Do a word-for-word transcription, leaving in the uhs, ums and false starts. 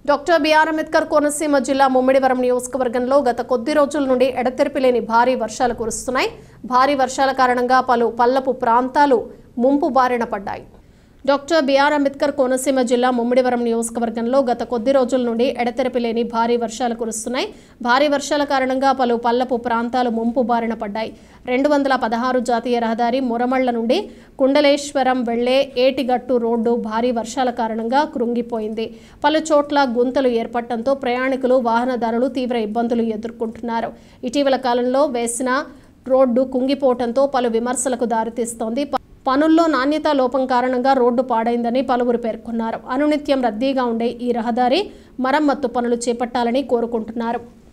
Doctor BR Ambedkar Konaseema జిల్లా ముమ్మిడివరం నియోజకవర్గంలో గత కొద్ది రోజుల నుండి ఎడతెరిపి లేని భారీ వర్షాలు కురుస్తున్నాయి. భారీ వర్షాల కారణంగా పలు పల్లపు ప్రాంతాలు ముంపు బారిన పడ్డాయి. డాక్టర్ బిఆర్ అంబేద్కర్ కోనసీమ జిల్లా ముమ్మిడివరం నియోజకవర్గంలో గత కొద్ది రోజుల నుండి ఎడతెరిపి లేని భారీ వర్షాలు కురుస్తున్నాయి. భారీ వర్షాల కారణంగా పలు పల్లపు ప్రాంతాలు ముంపు బారిన పడ్డాయి. రెండు వందల పదహారు జాతీయ రహదారి మురమళ్ల నుండి కుండలేశ్వరం వెళ్లే ఏటిగట్టు రోడ్డు భారీ వర్షాల కారణంగా కృంగిపోయింది. పలు చోట్ల గుంతలు ఏర్పడటంతో ప్రయాణికులు వాహనదారులు తీవ్ర ఇబ్బందులు ఎదుర్కొంటున్నారు. ఇటీవల కాలంలో వేసిన రోడ్డు కుంగిపోవడంతో పలు విమర్శలకు దారితీస్తోంది. పనుల్లో నాణ్యత లోపం కారణంగా రోడ్డు పాడైందని పలువురు పేర్కొన్నారు. అనునిత్యం రద్దీగా ఉండే ఈ రహదారి మరమ్మత్తు పనులు చేపట్టాలని కోరుకుంటున్నారు.